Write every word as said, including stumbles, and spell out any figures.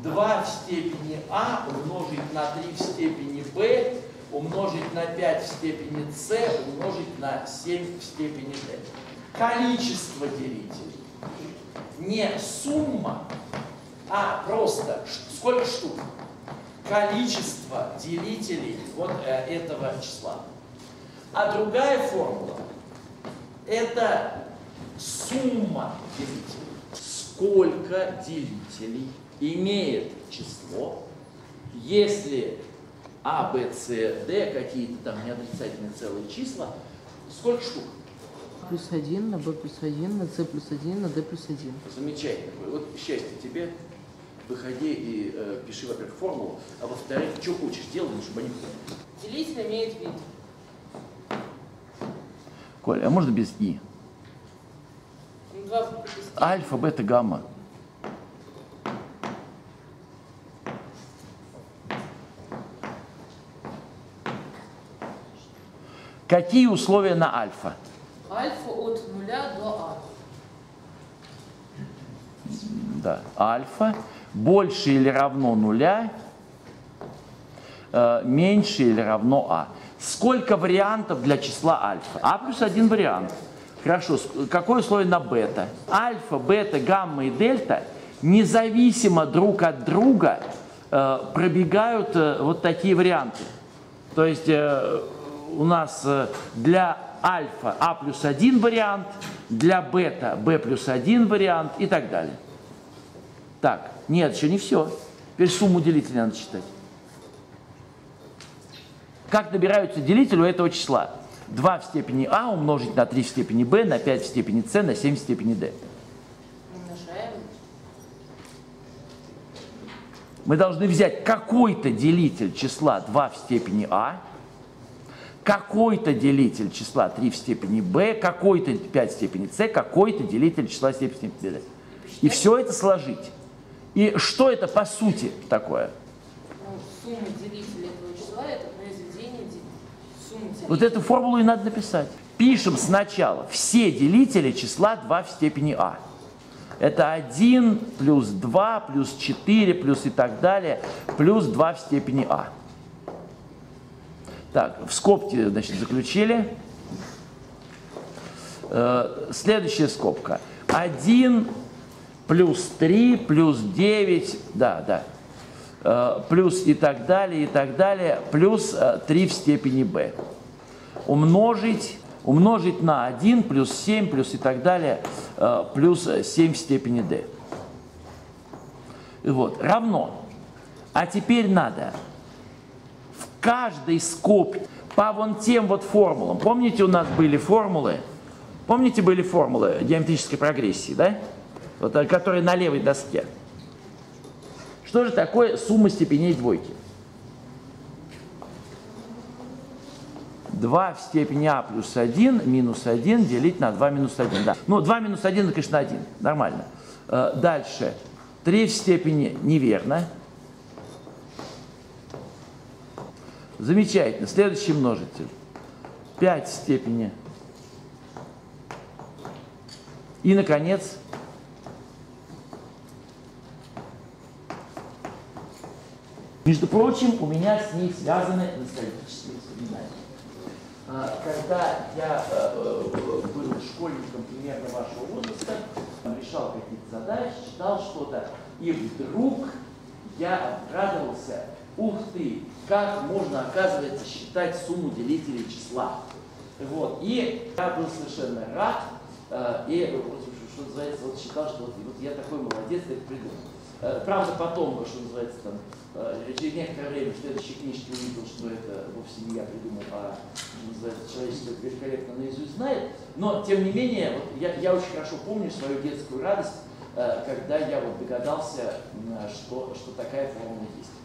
два в степени а умножить на три в степени b умножить на пять в степени c умножить на семь в степени d. Количество делителей. Не сумма, а просто сколько штук. Количество делителей вот э, этого числа. А другая формула – это сумма делителей. Сколько делителей имеет число, если а, b, c, d, какие-то там неотрицательные целые числа, сколько штук? Плюс один на b плюс один, на c плюс один, на d плюс один. Замечательно. Вот счастье тебе. Выходи и э, пиши, во-первых, формулу, а во-вторых, что хочешь, делай, чтобы они поняли. Делитель имеет вид. Коля, а можно без и? два Альфа, бета, гамма. Какие условия на альфа? Альфа от нуля до а. Да, альфа больше или равно нуля, э, меньше или равно а. Сколько вариантов для числа альфа? А плюс один вариант. Хорошо, какое условие на бета? Альфа, бета, гамма и дельта независимо друг от друга э, пробегают э, вот такие варианты. То есть э, у нас э, для альфа а плюс один вариант, для бета b плюс один вариант и так далее. Так, нет, еще не все. Теперь сумму делителей надо считать. Как набираются делители у этого числа? два в степени а умножить на три в степени b, на пять в степени c, на семь в степени d. Умножаем. Мы должны взять какой-то делитель числа два в степени а, какой-то делитель числа три в степени b, какой-то пять в степени c, какой-то делитель числа семь в степени d. И все это сложить. И что это по сути такое? Ну, сумма делителей этого числа – это произведение суммы делителей. Вот эту формулу и надо написать. Пишем сначала все делители числа два в степени а. Это один плюс два плюс четыре плюс и так далее, плюс два в степени а. Так, в скобке, значит, заключили. Э, следующая скобка. один плюс три, плюс девять, да, да, э, плюс и так далее, и так далее, плюс э, три в степени b. Умножить, умножить на один, плюс семь, плюс и так далее, э, плюс семь в степени d. Вот, равно. А теперь надо в каждой скобке по вон тем вот формулам. Помните, у нас были формулы? Помните, были формулы геометрической прогрессии, да? Вот, которые на левой доске. Что же такое сумма степеней двойки? два в степени а плюс один минус один делить на два минус один. Да. Ну, два минус один, это, конечно, один. Нормально. Дальше. три в степени неверно. Замечательно. Следующий множитель. пять в степени. И, наконец, между прочим, у меня с ней связаны ностальгические воспоминания. Когда я был школьником примерно вашего возраста, решал какие-то задачи, читал что-то, и вдруг я обрадовался: ух ты, как можно, оказывается, считать сумму делителей числа. Вот. И я был совершенно рад, и, что называется, вот считал, что вот, вот я такой молодец, это придумал. Правда, потом, что называется, там, через некоторое время в следующей книжке увидел, что это вовсе не я придумал, а, что называется, человечество это великолепно наизусть знает. Но, тем не менее, вот я, я очень хорошо помню свою детскую радость, когда я вот догадался, что, что такая формула есть.